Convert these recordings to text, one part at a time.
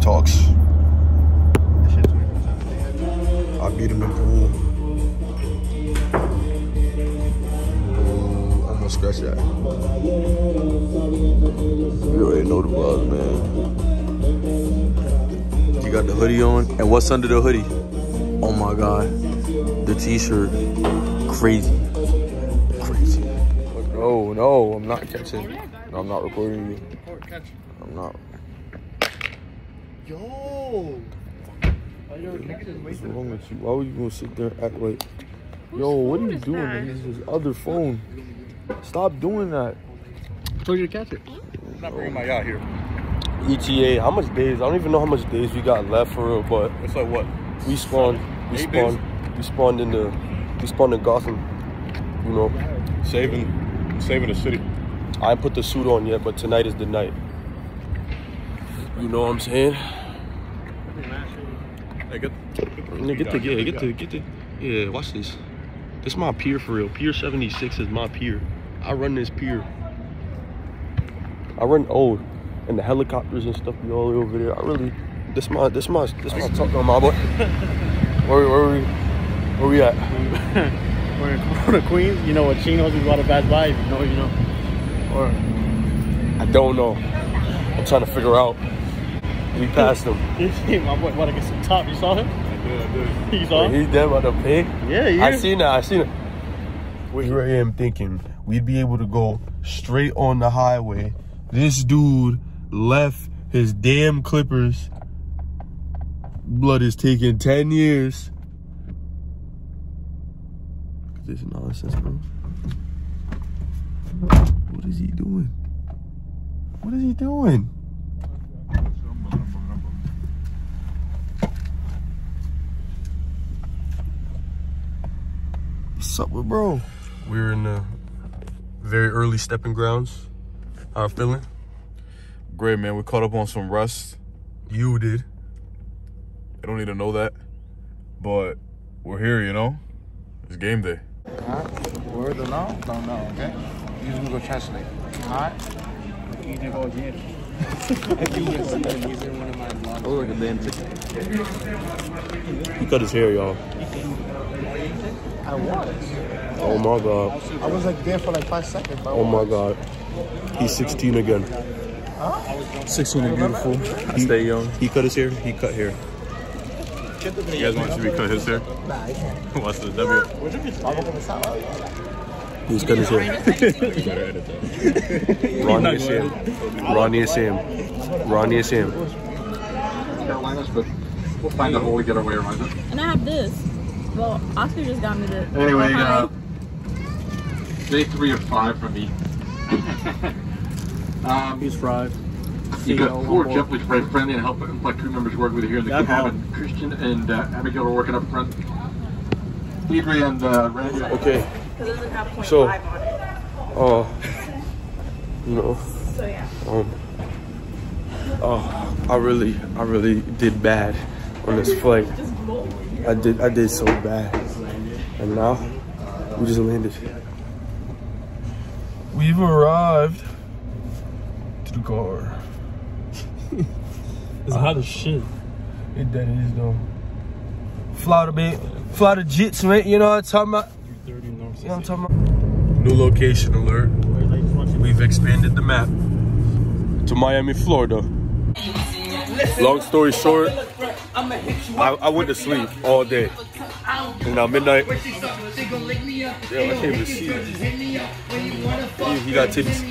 talks. I beat him in pool. Oh, almost scratched that. You already know the vibes, man. You got the hoodie on, and what's under the hoodie? Oh my God, the t-shirt, crazy. No, I'm not catching. No, I'm not recording you. I'm not. Yo! What's wrong with you? Why would you gonna sit there and act like, yo, what are you doing? This is his other phone. Stop doing that. I told you to catch it. I'm not bringing my yacht here. ETA, how much days? I don't even know how much days we got left for real, but It's like what? we spawned in Gotham, you know. Saving the city. I ain't put the suit on yet, but tonight is the night. You know what I'm saying? Hey, get the yeah, watch this. This is my pier for real. Pier 76 is my pier. I run this pier. And the helicopters and stuff be all over there. This my top on my boy. Where we at? We're in Queens. You know what chinos we bought a bad buy. If you know, you know. Or I don't know. I'm trying to figure out. We passed him. My boy want to get some top. You saw him? I did. You saw him? He's dead about to pay. Yeah. I seen it. Here I am thinking we'd be able to go straight on the highway. This dude left his damn Clippers. Blood is taking 10 years. This is nonsense, bro. What is he doing? What is he doing? What's up with bro? We're in the very early stepping grounds. How you feeling? Great, man. We caught up on some rest. You did. I don't need to know that. But we're here, you know? It's game day. Word or no? Don't know, okay? Use Google Translate. Alright? You can go again. Oh, look at them. He cut his hair, y'all. I was. Oh my God. I was like there for like 5 seconds. Oh my God. He's 16 again. Huh? 16 and beautiful. I stay young. He cut his hair. He cut hair. You guys want to see me cut his hair? Nah, I can't. Watch the W. He's cut his hair. Ronnie and Sam. Carolinas, but we'll find a hole to get our way around it. And I have this. Well, Oscar just got me the. Anyway, day 3 of 5 from me. He's fried. You got 4 gently sprayed friendly and help my crew members work with you here in the cabin. Christian and Abigail are working up front. Adrian and Randy. Okay. Because it doesn't have 0.5 So, on it. You know. So yeah. I really did bad on this flight. I did so bad. And now we just landed. We've arrived to the car. It's hot as shit. That is though. Fly the jits, mate. You know what I'm talking about? You know what I'm talking about? New location alert. We've expanded the map to Miami, Florida. Long story short, I went to sleep all day. And now midnight. Yo, I can't even see it. He got titties.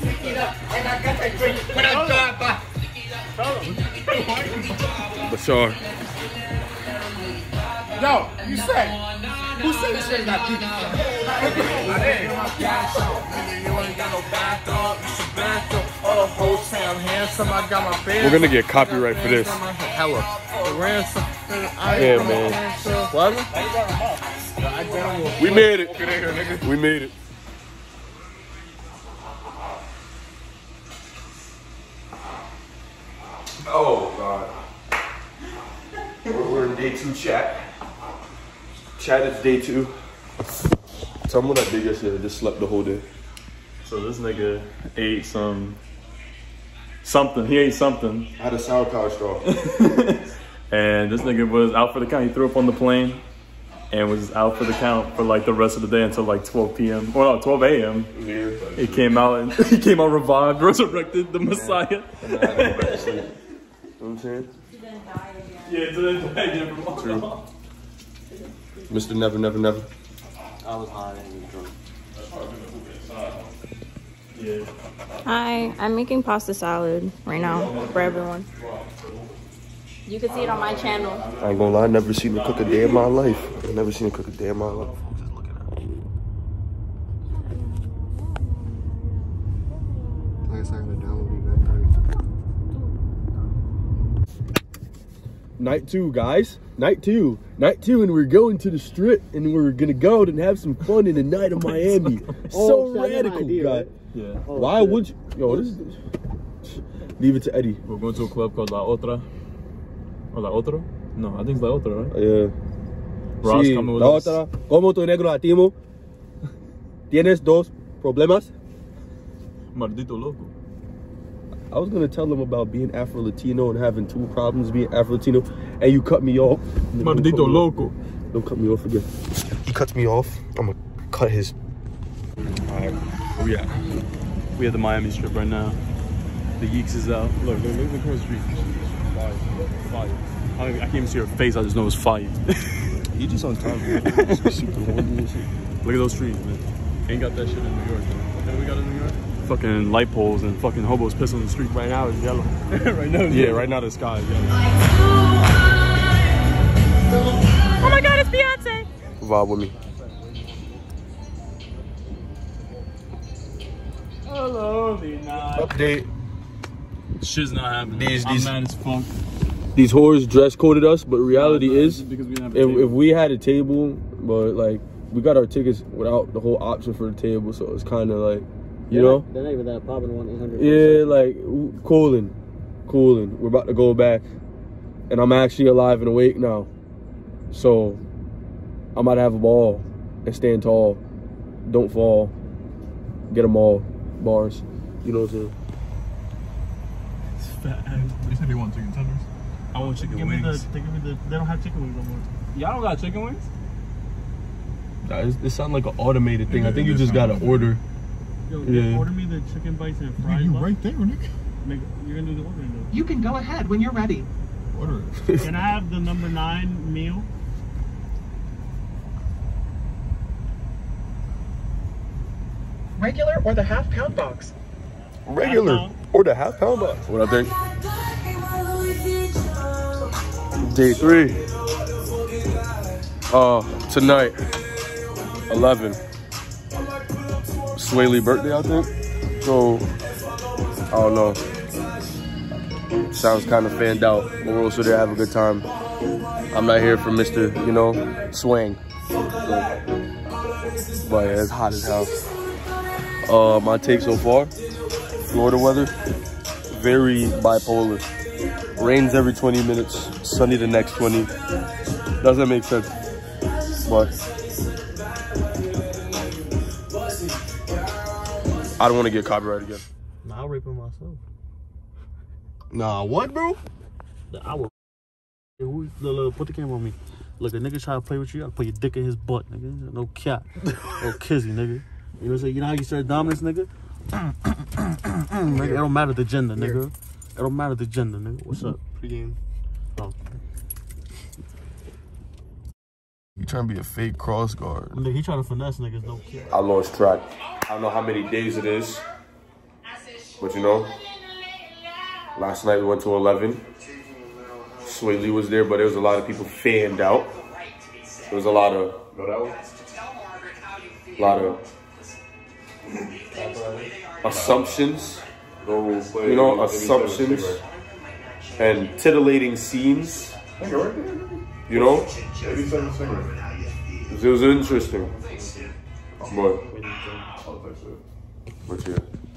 Bashar. Yo, you said. Who said this shit got titties? We're gonna get copyright for this. Hella. Yeah, man. What? We made it. We made it. Oh, God. We're in day 2 chat. Chat is day 2. Tell me what I did yesterday. I just slept the whole day. So this nigga ate some something. He ate something. I had a sauerkraut straw. And this nigga was out for the count. He threw up on the plane and was out for the count for like the rest of the day until like 12 p.m. Well, no, 12 a.m. Yeah. He came out and he came out revived, resurrected, the Messiah. You know what I'm saying? Yeah, so then again from True. Mr. Never, Never, Never. I was high and drunk. Yeah. Hi, I'm making pasta salad right now for everyone. You can see it on my channel. I ain't gonna lie, I never seen her cook a day in my life. I never seen her cook a day in my life. Night 2, guys. Night 2, and we're going to the strip, and we're gonna go and have some fun in the night of Miami. So radical, guy. Yeah. Why would you? Yo, this is. Leave it to Eddie. We're going to a club called La Otra. Or La Otro? No, I think it's La Otra, right? Yeah. Ross Sí, coming with La us. Otra. ¿Cómo tu negro latino? ¿Tienes dos problemas? Maldito loco. I was gonna tell him about being Afro-Latino and having 2 problems being Afro-Latino, and you cut me off. Maldito loco. Don't cut me off again. He cuts me off. I'm gonna cut his. Alright, where we at? We at the Miami Strip right now. The Yeeks is out. Look across the street. Fire. Fire. I can't even see her face, I just know it's fire. He just on time. Look at those trees, man. Ain't got that shit in New York, man. What we got in New York? Fucking light poles and fucking hobos pissing on the street. Right now it's yellow. Right now, yeah, right now the sky is yellow. Oh my god, it's Beyonce! Vibe with me. Hello, Update. Shit's not happening. These- I'm mad as fuck. These whores dress coded us, but reality is, because we didn't have a if we had a table, but like we got our tickets without the whole option for the table, so it's kind of like, you know. They're not even that popping 1-800. Yeah, like cooling. We're about to go back, and I'm actually alive and awake now, so I'm about to have a ball and stand tall, don't fall, get them all bars. You know what I'm saying? It's fat ass. They said they want chicken tenders. I want chicken Give wings. me the. They don't have chicken wings no more. Y'all don't got chicken wings? It sounds like an automated thing. I think you just gotta order. Yo, Yeah. order me the chicken bites and fries. You box. right there, nigga. You're gonna do the ordering though. You can go ahead when you're ready. Order it. Can I have the number 9 meal? Regular or the half-pound box? Regular or the half-pound box. What I think? Day 3. Tonight, 11. Sway Lee birthday, I think. So, I don't know. Sounds kind of fanned out, but we're also there to have a good time. I'm not here for Mr., you know, swing. But yeah, it's hot as hell. My take so far, Florida weather, very bipolar. Rains every 20 minutes, sunny the next 20. Doesn't make sense, but I don't want to get copyrighted again. Nah, I'll rape him myself. Nah, what, bro? I will. Look, put the camera on me. Look, a nigga try to play with you, I'll put your dick in his butt, nigga. No cap. No kizzy, nigga. You know what I'm saying? You know how you start dominance, nigga? Nigga, it don't matter the gender, nigga. It don't matter the gender, nigga. What's up? Pre-game. Oh. You trying to be a fake cross guard. Nigga, he trying to finesse niggas, don't care. I lost track. I don't know how many days it is, but you know, last night we went to 11. Sway Lee was there, but there was a lot of people fanned out. There was a lot of assumptions, you know, assumptions and titillating scenes, you know. It was interesting, but yeah.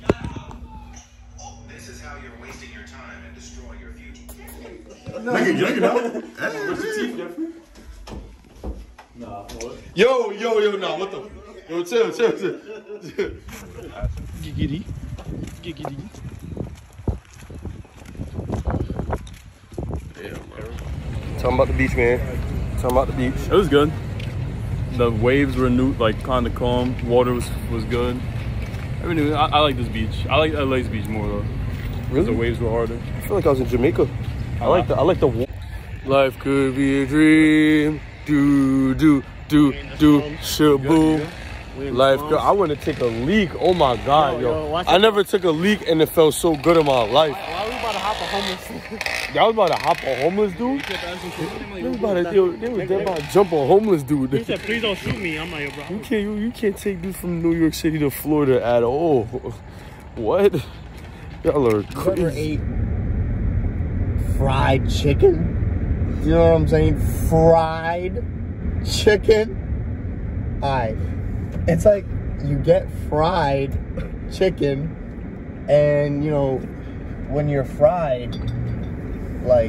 This is how you're wasting your time and destroying your future. Nigga, get it out. Nah, what? Yo, nah, what the? Yo, chill. Giggity. Tell them about the beach, man. Tell them about the beach. It was good. The waves were new, like kind of calm. Water was good. Everything. I like this beach. I like LA's beach more though. Really? The waves were harder. I feel like I was in Jamaica. I like the life could be a dream. Shaboom. Life could. I want to take a leak. Oh my God, yo. I never took a leak and it felt so good in my life. Why we about to hop a homeless dude? Y'all was about to hop a homeless dude? They was about to jump a homeless dude. He said, please don't shoot me. I'm like, bro. You can't take this from New York City to Florida at all. What? Y'all are crazy. You ever ate fried chicken? You know what I'm saying? Fried chicken? Alright. It's like you get fried chicken and, you know, when you're fried, like,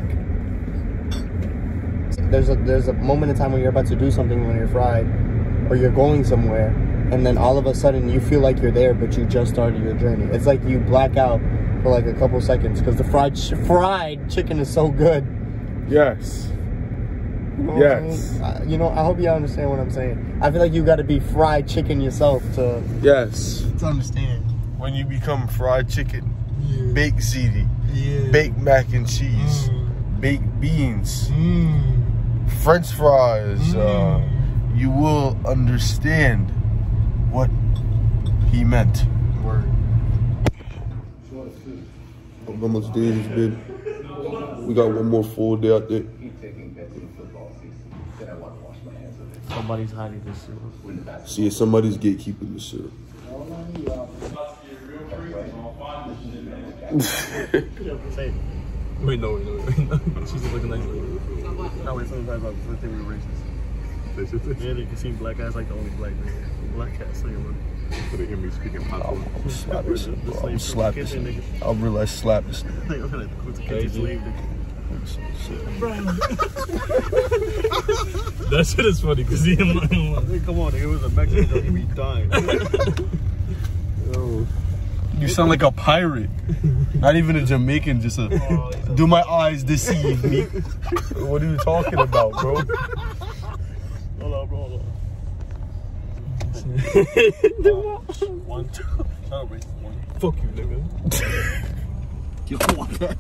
there's a moment in time when you're about to do something when you're fried or you're going somewhere and then all of a sudden you feel like you're there but you just started your journey. It's like you black out for like a couple seconds because the fried chicken is so good. Yes. You know yes. You know, I hope you understand what I'm saying. I feel like you got to be fried chicken yourself to understand. When you become fried chicken, baked ziti, baked mac and cheese, baked beans, French fries, you will understand what he meant. Word. How much days it's been? We got one more full day out there. Somebody's hiding this syrup. See, somebody's gatekeeping the syrup. Wait, no. She's looking like. No, wait, sometimes like first thing we were racist. Yeah, you can see black guys like the only black nigga. Black cat saying, Could they hear me speaking patois? I'm slap this shit, bro. I'm slap this shit. I'll realize slap this shit. That shit is funny because he. Come on, nigga, it was a Mexican joke. We dying. Yo, you sound like a pirate. Not even a Jamaican. Just a. Do my eyes deceive me? What are you talking about, bro? Hold on, bro. One, two. Fuck you, nigga. You want that,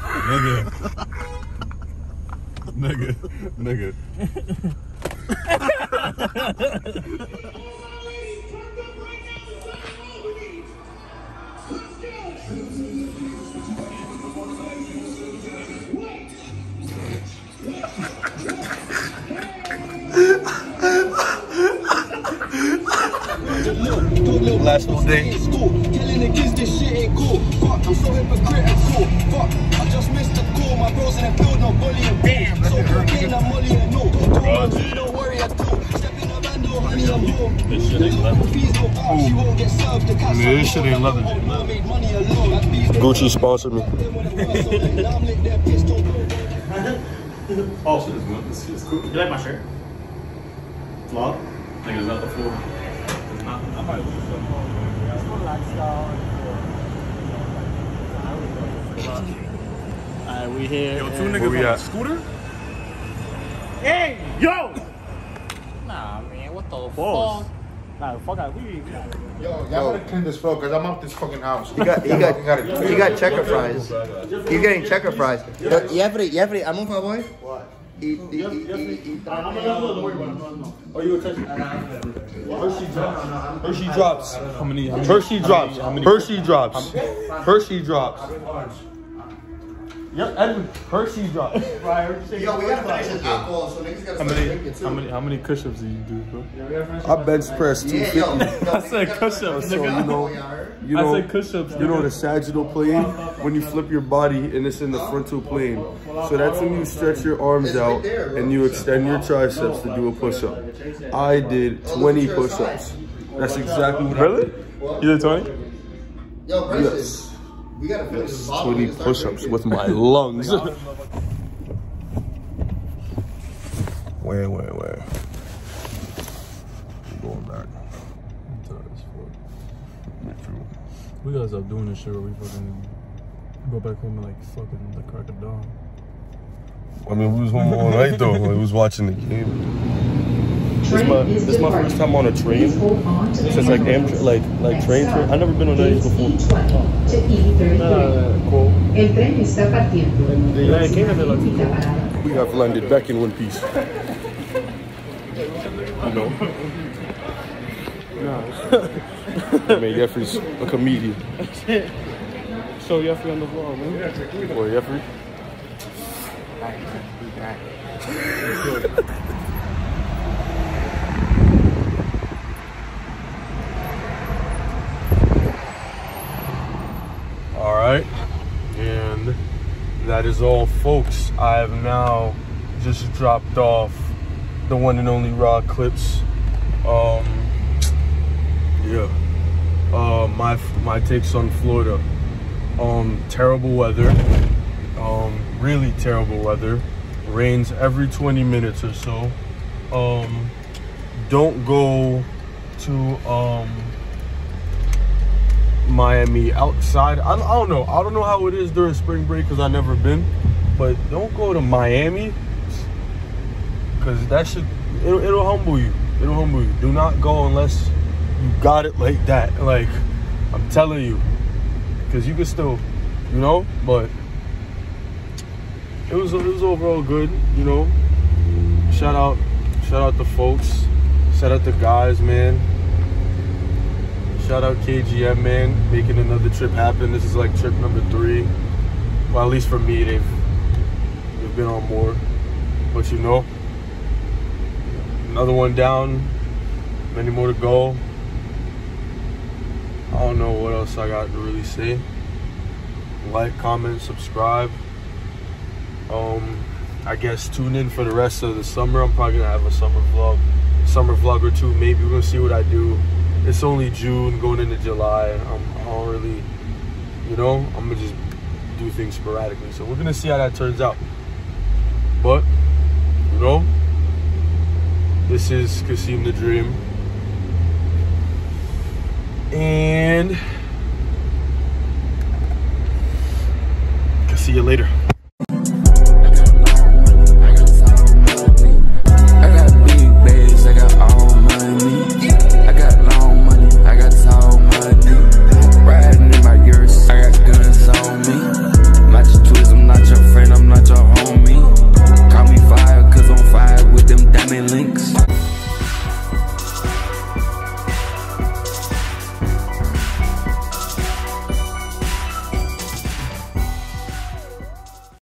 Nigga. Last little day. Telling the kids this shit ain't cool. Fuck, I'm so hypocritical. Fuck, I just missed the call. My bros in the field, no bullying. Damn, so cocaine, I'm molly and no. Don't worry at all. Step in the van, no honey, I'm home. This shit ain't leather. She won't get served. The cash This shit ain't leather. Gucci sponsored me. Oh, shit is good. This shit's cool. You like my shirt? Vlog? Nigga, is that the floor? It's not. I might lose Alright, we here. Yo, two niggas on a scooter? Hey, yo! Nah, man, what the Balls. fuck? Nah, fuck out. We Yo, y'all gotta clean this floor because I'm off this fucking house. You got checker fries. He's getting checker fries. You have to eat. I'm on for boy. What? Eat. Oh, you were touching. Hershey drops. How many? Hershey drops. Hershey drops. Hershey drops. Yep, Edwin. Hershey drops. Yo, we gotta finish this alcohol, so niggas gotta start drinking too. How many push-ups do you do, bro? I bench press 250. I said push-ups, so, nigga. I said push-ups. You know the sagittal plane? When you flip your body and it's in the frontal plane. So that's when you stretch your arms out and you extend your triceps to do a push-up. I did 20 push-ups. That's exactly what I did. You did 20? Yo, Bryson, Yes. we gotta finish this bottle. 20 push-ups with my lungs. Where? Going back. We gotta stop doing this shit where we fucking go back home and like fucking the crack of dawn. I mean, we was home all night though. We was watching the game. This is my first time on a train since like train. I've never been on these before. Cool. We have landed back in one piece. No. Man, Jeffrey's a comedian. Show Jeffrey on the vlog, man. Boy, Jeffrey. All right, and that is all, folks. I have now just dropped off the one and only raw clips. My takes on Florida. Terrible weather. Really terrible weather. Rains every 20 minutes or so. Don't go to Miami outside. I don't know how it is during spring break because I've never been, but don't go to Miami because that shit, it'll humble you. It'll humble you. Do not go unless you got it like that. Like, I'm telling you, because you can still, you know, but it was overall good, you know. Shout out the folks. Shout out the guys, man. Shout out KGM, man, making another trip happen. This is like trip number 3. Well, at least for me, they've been on more. But you know, another one down, many more to go. I don't know what else I got to really say. Like, comment, subscribe. I guess tune in for the rest of the summer. I'm probably gonna have a summer vlog or 2. Maybe we're gonna see what I do. It's only June, going into July. I don't really, you know, I'm gonna just do things sporadically. So we're gonna see how that turns out. But, you know, this is Kasim the Dream. And I'll see you later.